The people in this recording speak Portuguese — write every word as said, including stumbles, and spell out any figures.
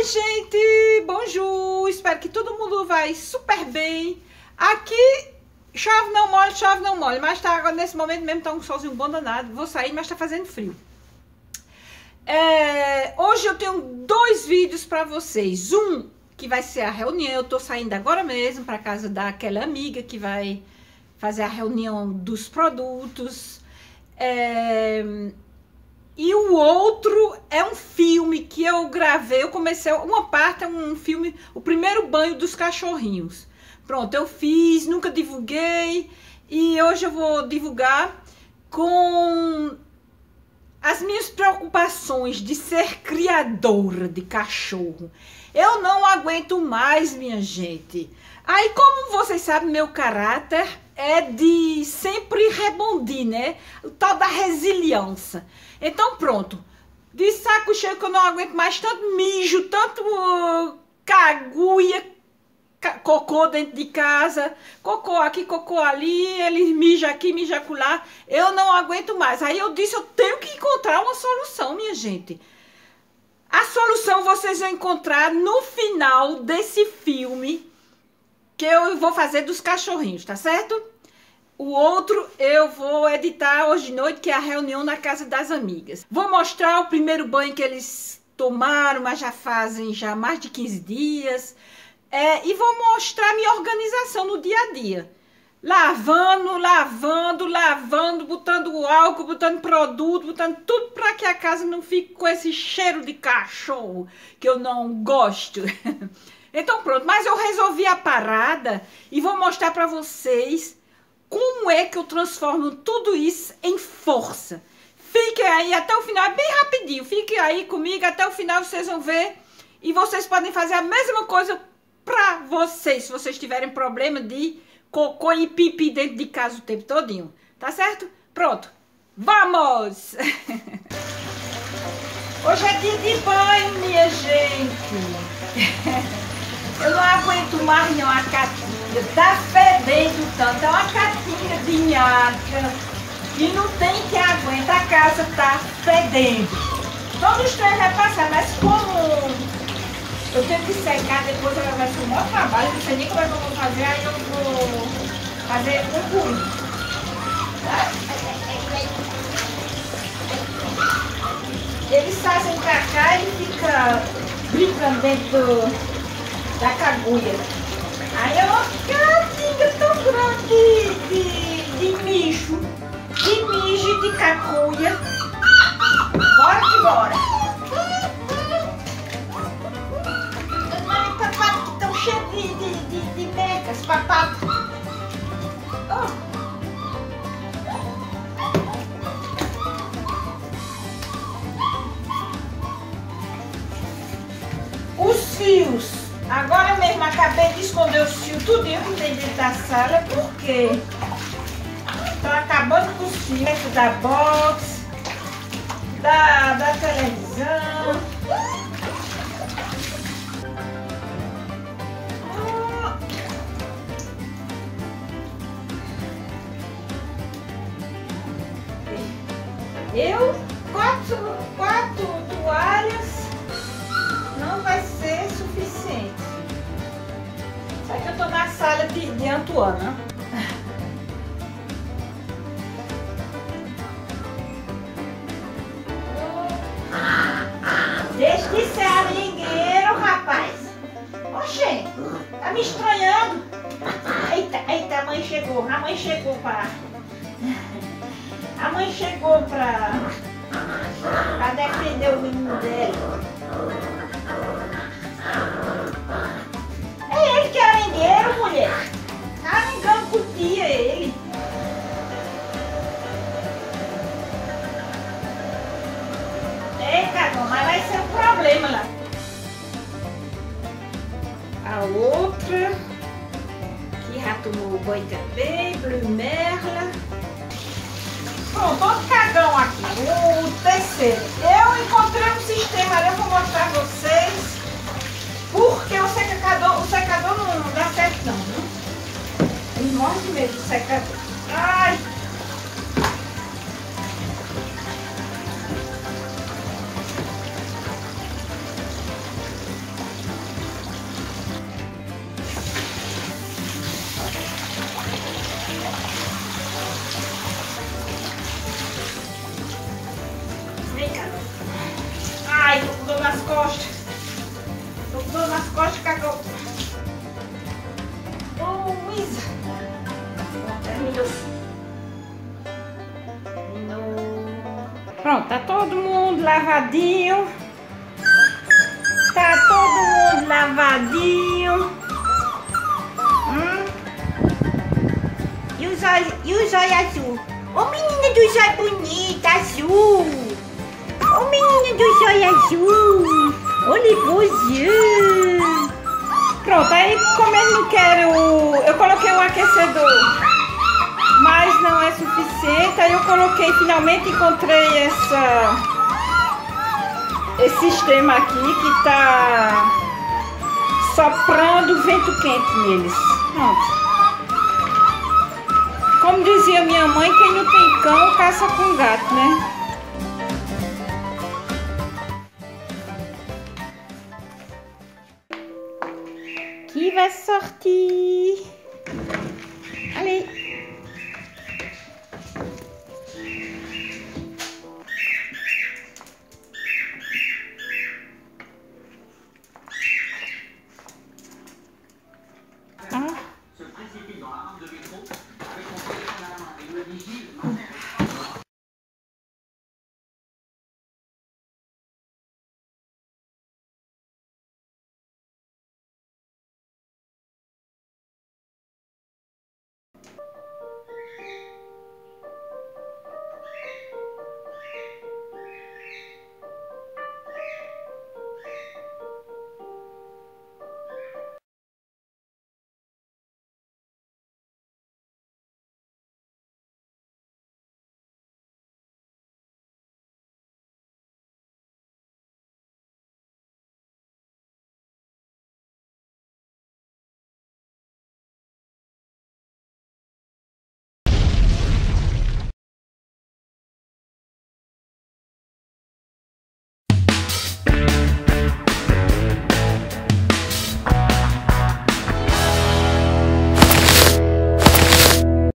Oi, gente! Bonjour! Espero que todo mundo vai super bem. Aqui, chove não molha, chove não molha. Mas tá, agora nesse momento mesmo tá um solzinho bom danado. Vou sair, mas tá fazendo frio. É, hoje eu tenho dois vídeos pra vocês. Um, que vai ser a reunião. Eu tô saindo agora mesmo pra casa daquela amiga que vai fazer a reunião dos produtos. É... E o outro é um filme que eu gravei, eu comecei, uma parte é um filme, o primeiro banho dos cachorrinhos. Pronto, eu fiz, nunca divulguei e hoje eu vou divulgar com as minhas preocupações de ser criadora de cachorro. Eu não aguento mais, minha gente. Aí, como vocês sabem, meu caráter é de sempre rebondir, né? O tal da resiliência. Então, pronto. De saco cheio que eu não aguento mais tanto mijo, tanto uh, caguia, ca cocô dentro de casa. Cocô aqui, cocô ali, eles mijam aqui, mijam acolá. Eu não aguento mais. Aí eu disse, eu tenho que encontrar uma solução, minha gente. A solução vocês vão encontrar no final desse filme que eu vou fazer dos cachorrinhos, tá certo? O outro eu vou editar hoje de noite, que é a reunião na casa das amigas. Vou mostrar o primeiro banho que eles tomaram, mas já fazem já mais de quinze dias. É, e vou mostrar minha organização no dia a dia. Lavando, lavando, lavando, botando álcool, botando produto, botando tudo para que a casa não fique com esse cheiro de cachorro que eu não gosto. Então pronto, mas eu resolvi a parada e vou mostrar para vocês como é que eu transformo tudo isso em força. Fiquem aí até o final, é bem rapidinho, fiquem aí comigo até o final, vocês vão ver. E vocês podem fazer a mesma coisa para vocês, se vocês tiverem problema de cocô e pipi dentro de casa o tempo todinho, tá certo? Pronto, vamos! Hoje é dia de banho, minha gente. Eu não aguento mais não a caatinga, tá fedendo tanto, é uma caatinga de nhaca e não tem quem aguenta, a casa tá fedendo. Todos os três vai passar, mas como eu tenho que secar, depois ela vai ser um maior trabalho, não sei nem como é que eu vou fazer, aí eu vou fazer um por um. Eles fazem pra cá e fica brincando dentro da cagulha. Aí é uma catinga tão grande de, de mijo, de mijo e de caculha. Bora que bora. Ai, papato, que tão cheio de, de, de, de mecas, papato. Oh. Os fios. Agora mesmo acabei de esconder os fios tudinho que tem dentro da sala, porque estão acabando com os fios dentro da box, da, da televisão. Eu, quatro, quatro toalhas não vai ser suficiente. Só que eu tô na sala de, de Antoana. Deixa de ser arengueiro, rapaz. Oxê, tá me estranhando. Eita, eita, a mãe chegou. A mãe chegou pra... A mãe chegou pra... Pra defender o menino dela. É ele que é arengueiro, mulher. Tá arengando com o tia, ele. Eita, mas vai ser um problema lá. A outra, que já tomou banho também, Blue Merla. Pronto, outro cagão aqui, o terceiro. Eu encontrei um sistema ali, eu vou mostrar pra vocês. Porque o secador, o secador não, não dá certo não, viu? Eu morro de medo do secador. Ai! Pronto, tá todo mundo lavadinho. Tá todo mundo lavadinho. Hum. E o zóio, e o zóio azul? Ô menina do zóio bonita, azul. Ô menina do zóio azul. Olha você. Pronto, aí como eu não quero... Eu coloquei um aquecedor, mas não é suficiente. Aí eu coloquei, finalmente encontrei essa... Esse sistema aqui que tá soprando vento quente neles. Pronto. Como dizia minha mãe, quem não tem cão, caça com gato, né? Qui va sortir?